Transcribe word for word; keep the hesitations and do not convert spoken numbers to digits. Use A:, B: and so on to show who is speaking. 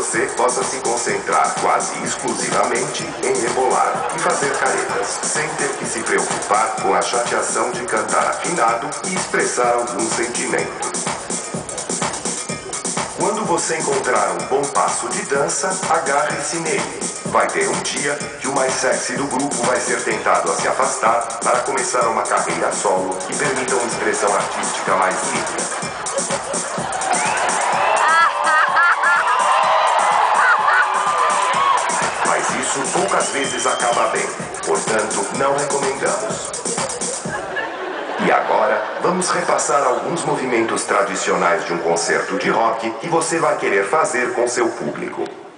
A: você possa se concentrar quase exclusivamente em rebolar e fazer caretas, sem ter que se preocupar com a chateação de cantar afinado e expressar algum sentimento. Quando você encontrar um bom passo de dança, agarre-se nele. Vai ter um dia que o mais sexy do grupo vai ser tentado a se afastar para começar uma carreira solo que permita uma expressão artística mais livre. Mas isso poucas vezes acaba bem, portanto, não recomendamos. E agora, vamos repassar alguns movimentos tradicionais de um concerto de rock que você vai querer fazer com seu público.